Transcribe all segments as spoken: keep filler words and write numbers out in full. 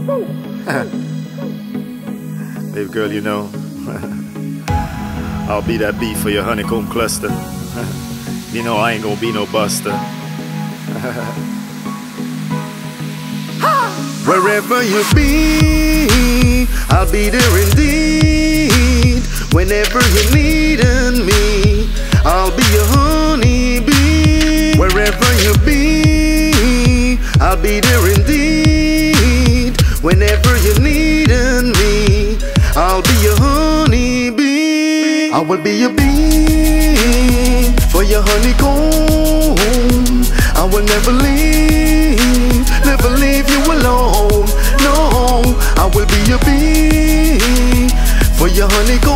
Baby girl, you know, I'll be that bee for your honeycomb cluster. You know I ain't gonna be no buster. Wherever you be, I'll be there indeed. Whenever you're needing me, I'll be your honeybee. Wherever you be, I'll be there indeed. Whenever you're needing me, I'll be your honeybee. I will be your bee for your honeycomb. I will never leave, never leave you alone. No, I will be your bee for your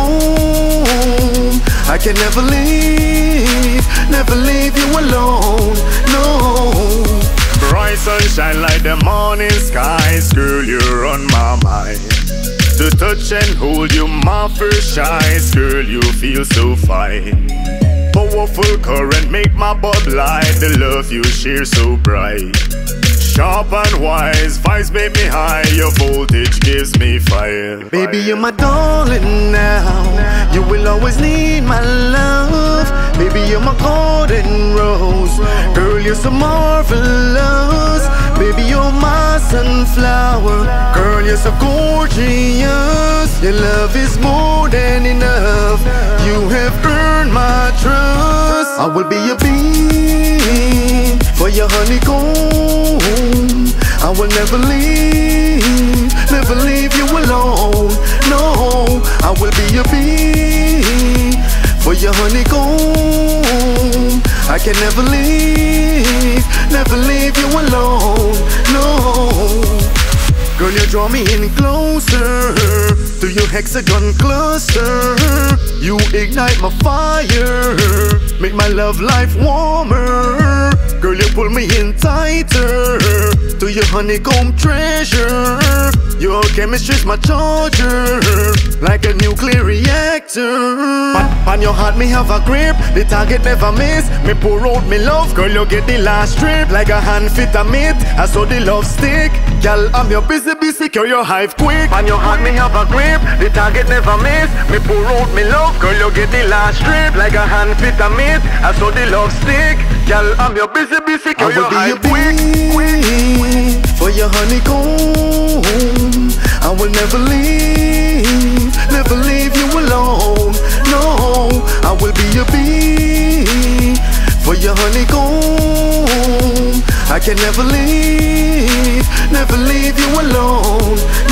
honeycomb. I can never leave, never leave you alone. No. Bright sunshine like the morning skies, girl, you're on my mind. To touch and hold you, my first choice, girl, you feel so fine. Powerful current make my blood light, the love you share so bright. Sharp and wise, vibes make me high, your voltage gives me fire. Baby, you're my darling now, you will always need my love. Baby, you're my golden rose, girl, you're so marvelous. Baby, you're my sunflower, girl, you're so gorgeous. Your love is more than enough, you have earned my trust. I will be your bee for your honeycomb. I will never leave, never leave you alone. No, I will be your bee for your honeycomb. I can never leave, never leave you alone. No. Girl, you draw me in closer to your hexagon cluster. You ignite my fire, make my love life warmer. Girl, you pull me in tighter to your honeycomb treasure. Your chemistry's my charger, like a nuclear reactor. But on your heart me have a grip, the target never miss. Me pour out me love, girl, you get the last strip. Like a hand fit a mitt, I saw the love stick. Girl, I'm your busy, busy, secure your hive quick. On your heart me have a grip, the target never miss. Me pour out me love, girl, you get the last strip. Like a hand fit a mitt, I saw the love stick. Girl, I'm your busy, busy, secure your hive quick. For your honeycomb, I will never leave, never leave you alone. No, I will be your bee for your honeycomb. I can never leave, never leave you alone.